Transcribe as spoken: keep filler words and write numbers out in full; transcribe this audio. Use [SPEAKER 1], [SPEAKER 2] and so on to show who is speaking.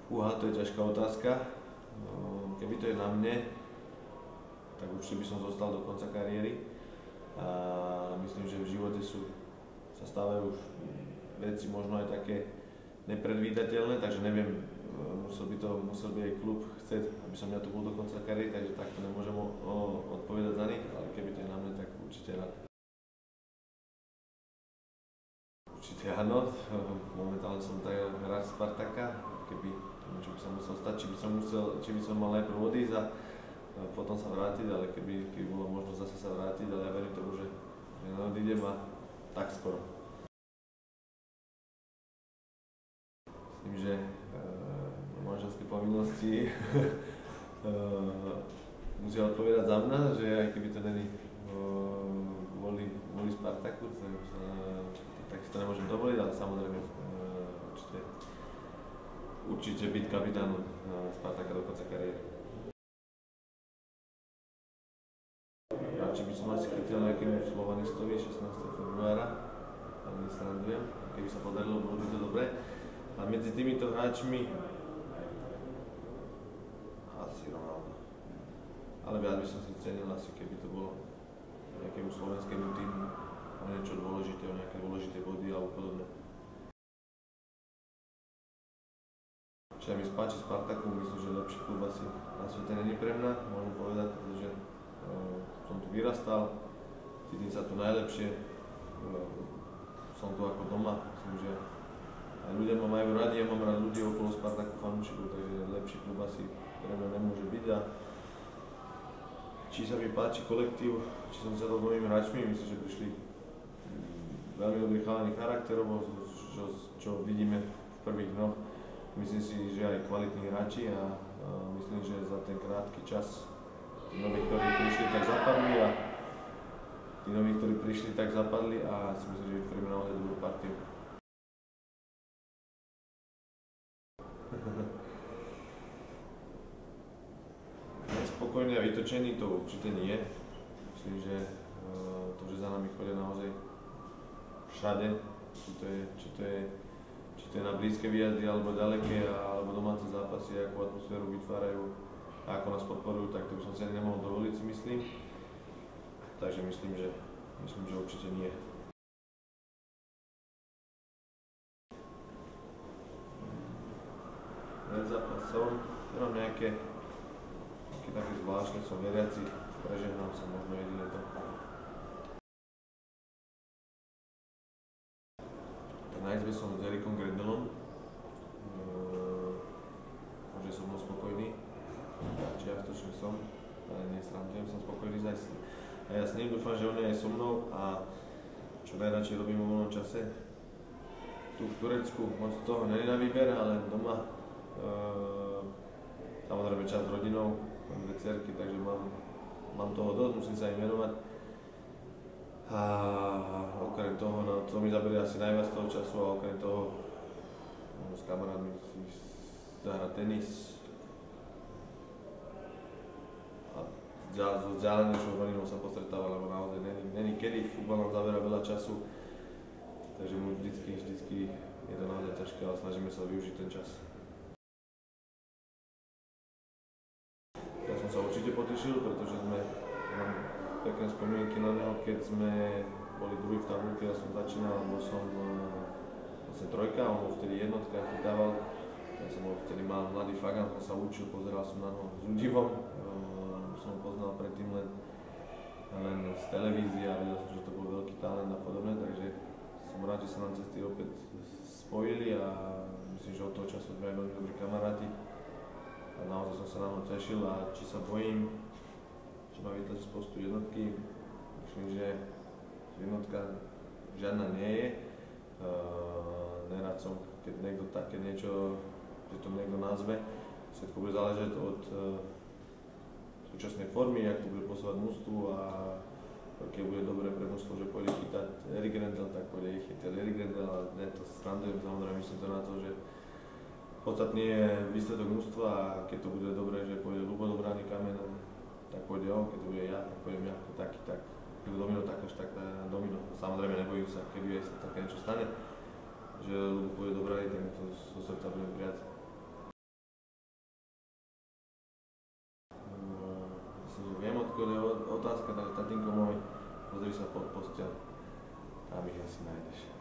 [SPEAKER 1] Uha, to je ťažká otázka. Keby to je na mne, tak určite by som zostal do konca kariéry. A myslím, že v živote sú, sa stávajú už veci možno aj také nepredvídateľné, takže neviem, musel by to, musel by aj klub chcieť, aby som ja tu bol do konca kariéry, takže takto nemôžem o, o, odpovedať za nich, ale keby to je na mne, tak určite rád. Určite áno, momentálne som tak hráč Spartaka, keby čo by som musel stať, či by som, musel, či by som mal najprv odísť a potom sa vrátiť, ale keby, keby bola možnosť zase sa vrátiť, ale ja verím tomu, že, že neodídem a tak skoro. Myslím, že e, manželské povinnosti e, musia odpovedať za mňa, že aj keby to není kvôli e, Spartaku, tak, tak si to nemôžem dovoliť, ale samozrejme e, určite Určite byť kapitánom Spartaka do konca kariéry. Radšej by som asi chytil nejakému Slovanistovi šestnásteho februára, ale nesrandujem, keby sa podarilo, bolo by to dobré. A medzi týmito hráčmi asi Ronaldo. Ale viac by som si cenil asi, keby to bolo nejakému slovenskému týmu o niečo dôležité, o nejaké dôležité body alebo podobne. Čiže mi spáči Spartaku, myslím, že lepší klub asi na svete není pre mňa, môžem povedať, pretože uh, som tu vyrastal, cítim sa tu najlepšie, uh, som tu ako doma, myslím, že aj ľudia ma majú radi, ja mám rád ľudí okolo Spartaku fanúšikov, takže lepší klub asi pre mňa nemôže byť. A či sa mi páči kolektív, či som sa dal novými hráčmi, myslím, že prišli veľmi dobrý chalani charakterovo, čo, čo vidíme v prvých dňoch. Myslím si, že aj kvalitní hráči a, a myslím, že za ten krátky čas tí noví, ktorí prišli, tak zapadli a tí noví, ktorí prišli, tak zapadli a si myslím, že vytvoríme naozaj dobrú partiu. Spokojný a vytočený to určite nie. Myslím, že to, že za nami chodia naozaj všade, či to je, či to je či to je na blízke výjazdy, alebo ďaleké, alebo domáce zápasy, akú atmosféru vytvárajú a ako nás podporujú, tak to by som si ani nemohol dovoliť, si myslím. Takže myslím, že, myslím, že určite nie. Viac zápasov, nemám nejaké, nejaké také zvláštne, som veriaci, prežehnám sa možno jediné to. Na izbe som s Erikom Grendelom, možno som bol spokojný, čiastočne som, ale nesrandujem, som spokojný zajsť. A ja s ním dúfam, že on je aj so mnou a čo najradšej robím vo voľnom čase. Tu v Turecku moc toho nie je na výber, ale doma samozrejme čas s rodinou, mám dve dcerky, takže mám, mám toho dosť, musím sa im venovať. A okrem toho, no, to mi zaberie asi najviac toho času a okrem toho no, s kamarátmi si zahrať tenis a so vzdialenejšou rodinou sa postretávať, lebo naozaj není kedy, futbal nám zabera veľa času, takže mu vždycky, vždycky je to naozaj ťažké, ale snažíme sa využiť ten čas. Ja som sa určite potešil, pretože sme pekné spomienky na neho, keď sme boli druhý v tabuľke, ja som začínal, bol som vlastne trojka, on bol vtedy jednotka, chytával. Ja som bol vtedy mal mladý fagan, som sa učil, pozeral som na neho s údivom. Som ho poznal predtým len, len z televízie a vedel som, že to bol veľký talent a podobne, takže som rád, že sa nám cesty opäť spojili a myslím, že od toho času sme aj veľmi dobrí kamaráti. A naozaj som sa na neho tešil a či sa bojím, že má vytlačiť z postu jednotky. Myslím, že jednotka žiadna nie je. Uh, nerad som, keď niekto také niečo, že to niekto nazve. Všetko bude záležať od uh, súčasnej formy, jak to bude posúvať mužstvu a keď bude dobré pre mužstvo, že pôjde chytať Erik Grendel, tak pôjde ich chytať Erik Grendel a ne to srandujem, samozrejme myslím to na to, že podstatný je výsledok mužstva a keď to bude dobré, že pôjde Ľubo do brány Kamen, tak pôjde on, keď to bude ja, tak pôjdem ja, taký, tak, keď domino, tak až tak domino. Samozrejme nebojím sa, keby sa také niečo stane, že Ľubo pôjde do brány, tak mi to zo srdca budem prijať. pokiaľ je otázka, tak tatínko môj, pozri sa pod posteľ, tam ich asi nájdeš.